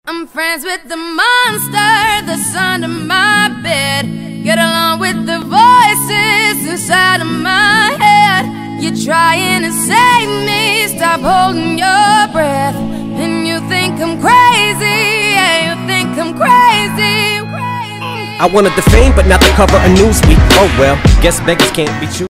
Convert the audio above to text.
I'm friends with the monster that's under my bed. Get along with the voices inside of my head. You're trying to save me, stop holding your breath. And you think I'm crazy, yeah, you think I'm crazy. I wanted the fame, but not the cover of Newsweek. Oh well, guess beggars can't be choosers.